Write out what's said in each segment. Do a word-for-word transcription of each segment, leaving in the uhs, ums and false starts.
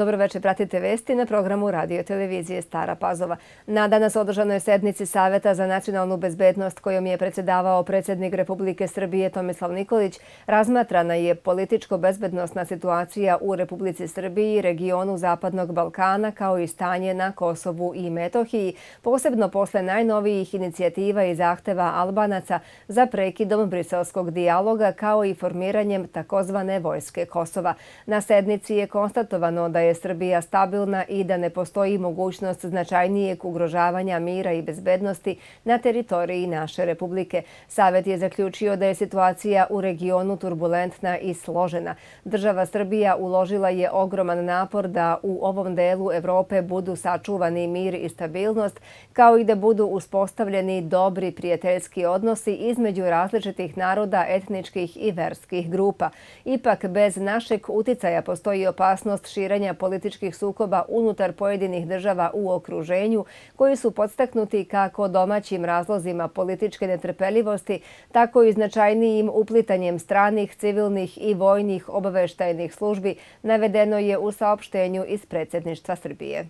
Dobro večer, pratite vesti na programu Radio televizije Stara Pazova. Na danas održanoj sednici Saveta za nacionalnu bezbednost kojom je predsjedavao predsjednik Republike Srbije Tomislav Nikolić, razmatrana je političko-bezbednosna situacija u Republici Srbiji, regionu Zapadnog Balkana kao i stanje na Kosovu i Metohiji, posebno posle najnovijih inicijativa i zahteva Albanaca za prekidom briselskog dijaloga kao i formiranjem takozvane vojske Kosova. Na sednici je konstatovano da je Srbija stabilna i da ne postoji mogućnost značajnijeg ugrožavanja mira i bezbednosti na teritoriji naše Republike. Savet je zaključio da je situacija u regionu turbulentna i složena. Država Srbija uložila je ogroman napor da u ovom delu Evrope budu sačuvani mir i stabilnost, kao i da budu uspostavljeni dobri prijateljski odnosi između različitih naroda, etničkih i verskih grupa. Ipak, bez našeg uticaja postoji opasnost širenja političkih sukoba unutar pojedinih država u okruženju, koji su podstaknuti kako domaćim razlozima političke netrpeljivosti, tako i značajnijim uplitanjem stranih, civilnih i vojnih obaveštajnih službi, navedeno je u saopštenju iz predsjedništva Srbije.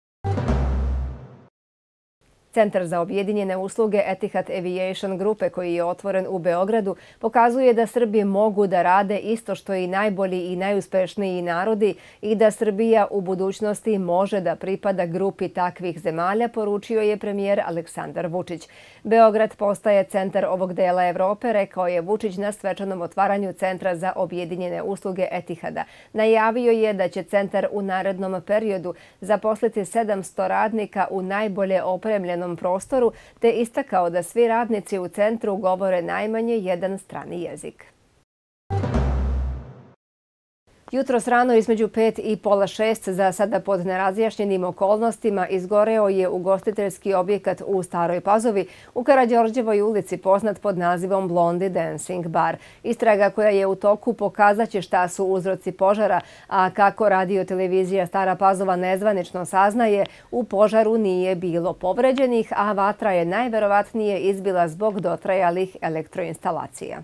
Centar za objedinjene usluge Etihad Aviation grupe, koji je otvoren u Beogradu, pokazuje da Srbi mogu da rade isto što i najbolji i najuspešniji narodi i da Srbija u budućnosti može da pripada grupi takvih zemalja, poručio je premijer Aleksandar Vučić. Beograd postaje centar ovog dela Evrope, rekao je Vučić na svečanom otvaranju Centra za objedinjene usluge Etihada. Najavio je da će centar u narednom periodu zaposliti sedamsto radnika u najbolje opremljenom prostoru, te istakao da svi radnici u centru govore najmanje jedan strani jezik. Jutros rano između pet i pola šest, za sada pod nerazjašnjenim okolnostima, izgoreo je ugostiteljski objekat u Staroj Pazovi u Karađorđevoj ulici, poznat pod nazivom Blondie Dancing Bar. Istraga koja je u toku pokazat će šta su uzroci požara, a kako radio televizija Stara Pazova nezvanično saznaje, u požaru nije bilo povređenih, a vatra je najverovatnije izbila zbog dotrajalih elektroinstalacija.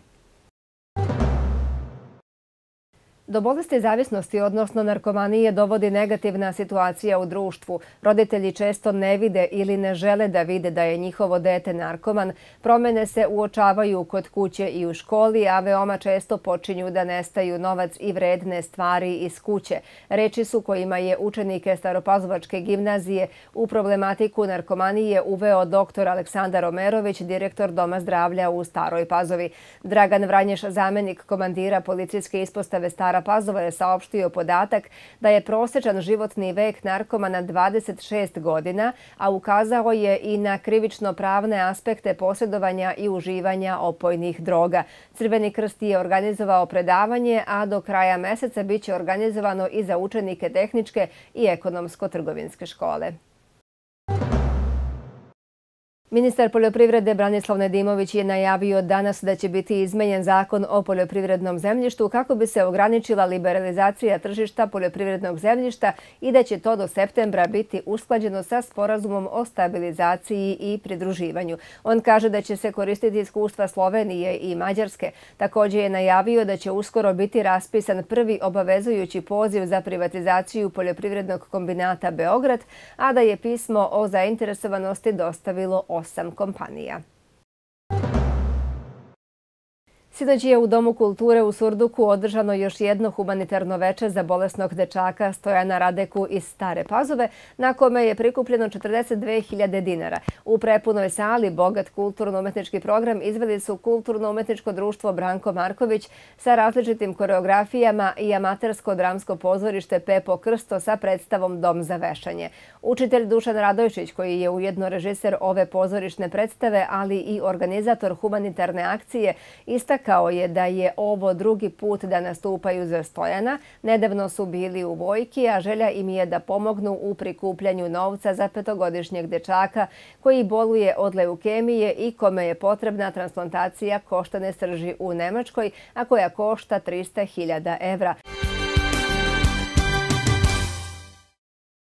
Do bolesti zavisnosti, odnosno narkomanije, dovodi negativna situacija u društvu. Roditelji često ne vide ili ne žele da vide da je njihovo dete narkoman. Promene se uočavaju kod kuće i u školi, a veoma često počinju da nestaju novac i vredne stvari iz kuće. Reči su kojima je učenike Staropazovačke gimnazije u problematiku narkomanije uveo doktor Aleksandar Omerović, direktor Doma zdravlja u Staroj Pazovi. Dragan Vranješ, zamenik komandira policijske ispostave Stara Pazova, je saopštio podatak da je prosječan životni vek narkomana dvadeset šest godina, a ukazao je i na krivično-pravne aspekte posjedovanja i uživanja opojnih droga. Crveni krst je organizovao predavanje, a do kraja meseca biće organizovano i za učenike tehničke i ekonomsko-trgovinske škole. Ministar poljoprivrede Branislav Nedimović je najavio danas da će biti izmenjen zakon o poljoprivrednom zemljištu kako bi se ograničila liberalizacija tržišta poljoprivrednog zemljišta i da će to do septembra biti usklađeno sa sporazumom o stabilizaciji i pridruživanju. On kaže da će se koristiti iskustva Slovenije i Mađarske. Također je najavio da će uskoro biti raspisan prvi obavezujući poziv za privatizaciju poljoprivrednog kombinata Beograd, a da je pismo o zainteresovanosti dostavilo osam kompanija. Sinoć je u Domu kulture u Surduku održano još jedno humanitarno veče za bolesnog dečaka Stojana Radeku iz Stare Pazove, na kome je prikupljeno četrdeset dve hiljade dinara. U prepunoj sali bogat kulturno-umetnički program izveli su Kulturno-umetničko društvo Branko Marković sa različitim koreografijama i amatersko dramsko pozorište Pepo Krsto sa predstavom Dom za vešanje. Učitelj Dušan Radojčić, koji je ujedno režiser ove pozorišne predstave, ali i organizator humanitarne akcije, istakao Rekao je da je ovo drugi put da nastupaju za Stojana. Nedavno su bili u Vojki, a želja im je da pomognu u prikupljanju novca za petogodišnjeg dečaka koji boluje od leukemije i kome je potrebna transplantacija koštane srži u Nemačkoj, a koja košta trista hiljada evra.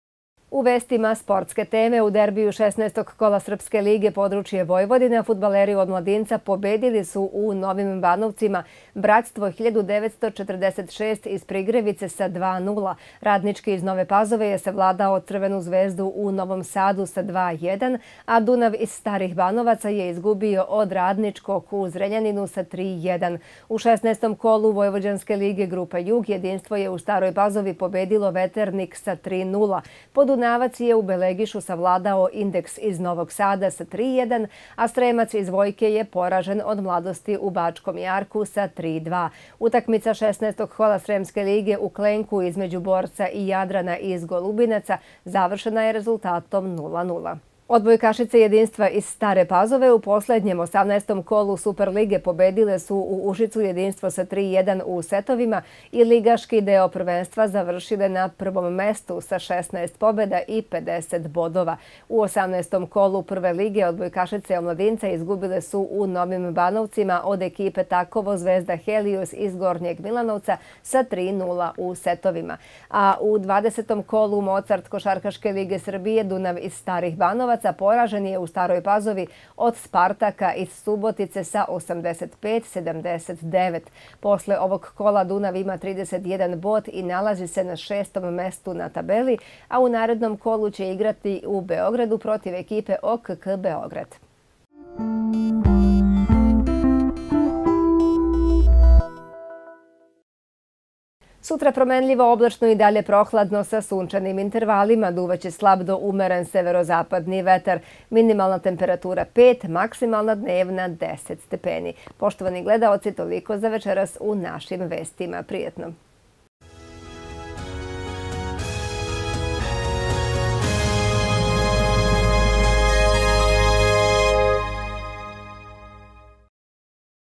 U vestima sportske teme u derbiju šesnaestog kola Srpske lige područje Vojvodina fudbaleri od Mladinca pobedili su u Novim Banovcima Bratstvo hiljadu devetsto četrdeset šest iz Prigrevice sa dva nula. Radnički iz Nove Pazove je savladao Crvenu zvezdu u Novom Sadu sa dva jedan, a Dunav iz Starih Banovaca je izgubio od Radničkog u Zrenjaninu sa tri jedan. U šesnaestom kolu Vojvođanske lige Grupa Jug jedinstvo je u Staroj Pazovi pobedilo Veternik sa tri nula. Podunavac je u Belegišu savladao Indeks iz Novog Sada sa tri jedan, a Stremac iz Vojke je poražen od Mladosti u Bačkom Jarku sa tri dva. Utakmica šesnaestog kola Sremske lige u Klenku između Borca i Jadrana iz Golubinaca završena je rezultatom nula nula. Odbojkašice jedinstva iz Stare Pazove u posljednjem osamnaestom kolu Superlige pobedile su u Užicu jedinstvo sa tri jedan u setovima i ligaški deo prvenstva završile na prvom mestu sa šesnaest pobjeda i pedeset bodova. U osamnaestom kolu Prve lige odbojkašice Omladinca izgubile su u Novim Banovcima od ekipe Takovo Zvezda Helios iz Gornjeg Milanovca sa tri nula u setovima. A u dvadesetom kolu Mozart košarkaške lige Srbije Dunav iz Starih Banovaca poražen je u Staroj Pazovi od Spartaka iz Subotice sa osamdeset pet sedamdeset devet. Posle ovog kola Dunav ima trideset jedan bod i nalazi se na šestom mestu na tabeli, a u narednom kolu će igrati u Beogradu protiv ekipe O K K Beograd. Sutra promenljivo oblačno i dalje prohladno sa sunčanim intervalima, duvaće slab do umeren severozapadni vetar. Minimalna temperatura pet, maksimalna dnevna deset stepeni. Poštovani gledaoci, toliko za večeras u našim vestima. Prijetno!